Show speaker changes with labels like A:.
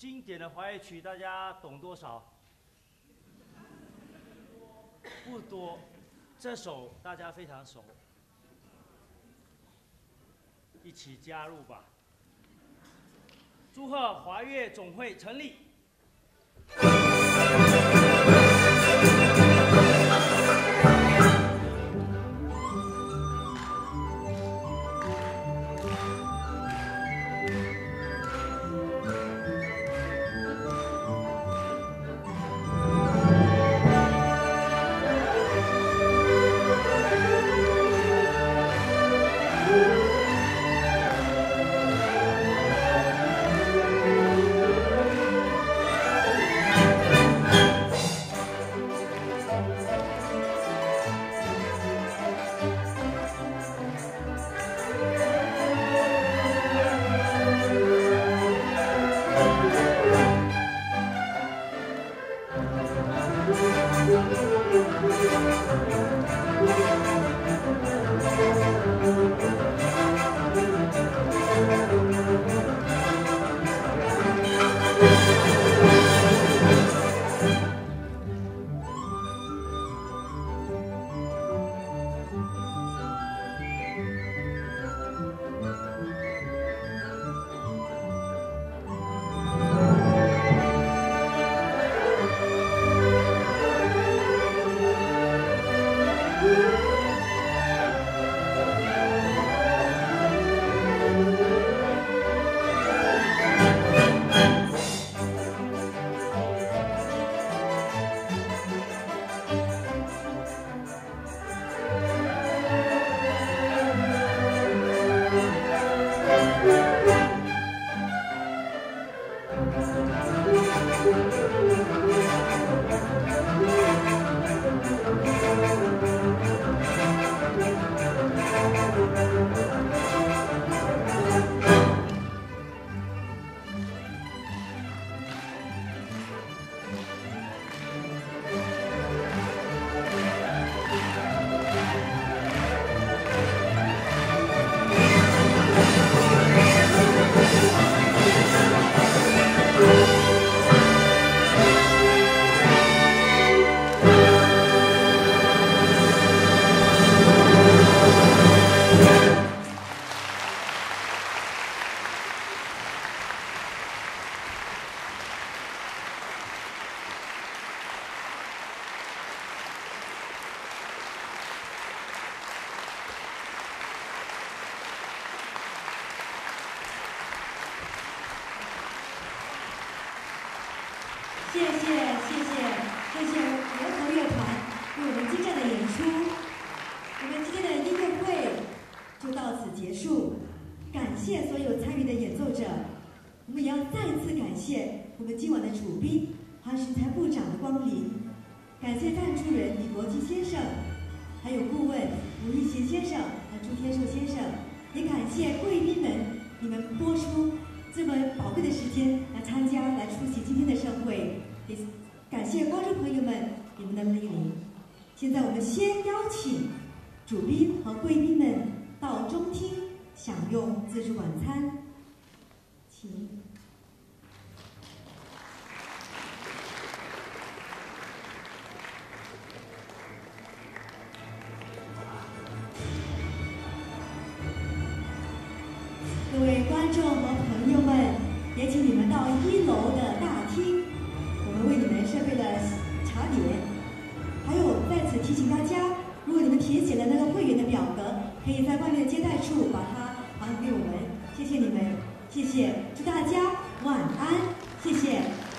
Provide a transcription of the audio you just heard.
A: 经典的华语曲，大家懂多少？不多，这首大家非常熟，一起加入吧！祝贺华乐总会成立！
B: 谢谢联合乐团为我们精湛的演出。我们今天的音乐会就到此结束，感谢所有参与的演奏者。我们也要再次感谢我们今晚的主宾韩石才部长的光临，感谢赞助人李国基先生，还有顾问吴玉贤先生和朱天寿先生，也感谢贵宾们，你们播出这么宝贵的时间来参加、来出席今天的盛会，也感谢观众朋友们你们的莅临。现在我们先邀请主宾和贵宾们到中厅享用自助晚餐，请。各位观众和朋友们，也请你们到1楼的大厅，我们为你们设备了茶点。还有在此提醒大家，如果你们填写的那个会员的表格，可以在外面的接待处把它还给我们。谢谢你们，谢谢，祝大家晚安，谢谢。